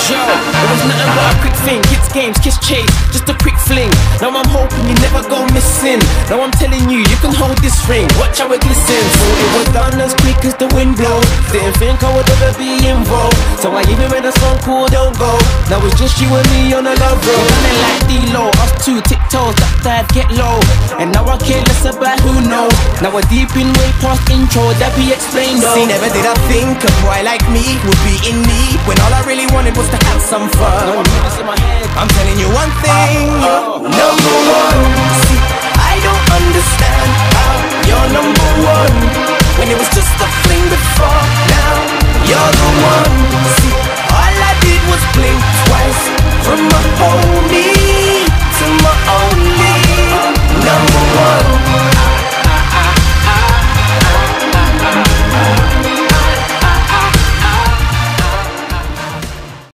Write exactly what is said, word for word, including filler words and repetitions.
Yo, it was nothing but a quick thing. Kids games, kiss chase, just a quick fling. Now I'm hoping you never go missing. Now I'm telling you, you can hold this ring. Watch how it glistens. So it was done as quick as the wind blows. Didn't think I would ever be involved, so I even made a song called Don't Go. Now it's just you and me on a love road. We done it like D-Lo, us two tiptoes, duck dive, get low. And now I care less about who knows. Now we're deep in way past intro, that be explained though. See, never did I think a boy like me would be in need, when all I really wanted was to have some fun. No music in my head. I'm telling you one thing, Oh, oh, number one. See, I don't understand how you're number one when it was just a fling before. Now you're the one.